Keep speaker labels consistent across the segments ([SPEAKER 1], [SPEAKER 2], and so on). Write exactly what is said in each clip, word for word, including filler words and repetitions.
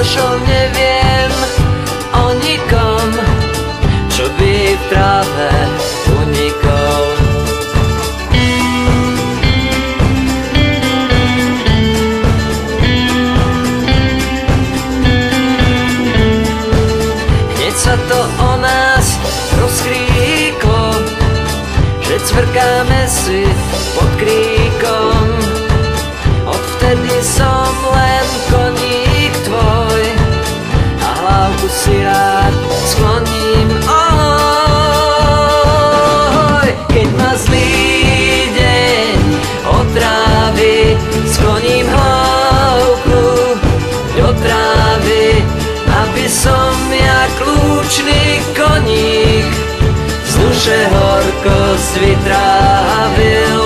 [SPEAKER 1] čo neviem o nikom, čo by v tráve unikol. Hneď sa to o nás rozkríklo, že cvrkáme si pod kríkom. Odvtedy som len koník tvoj a hlavku si rád skloním. Oj, keď ma zlý deň otrávi, skloním hlavku do trávy, aby som jak lúčný koník z duše horkosť vytrávil.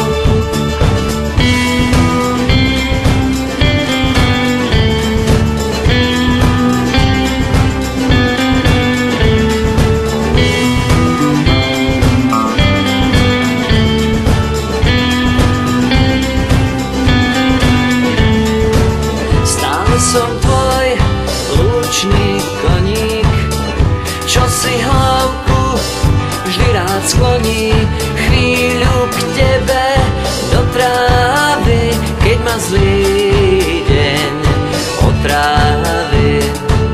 [SPEAKER 1] Som tvoj lúčný koník, čo si hlavku vždy rád skloní. Chvíľu k tebe do trávy, keď ma zlý deň otrávi.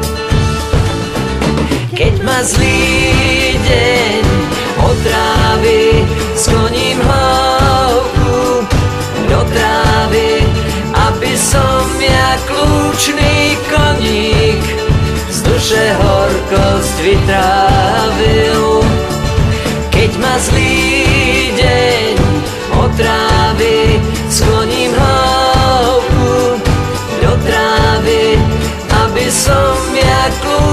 [SPEAKER 1] Keď ma zlý deň otrávi, skloním hlavku do trávy, aby som jak lúčný koník z duše horkosť vytrávil. Keď ma zlý deň otrávi, skloním hlavku do trávy, aby som jak lúčný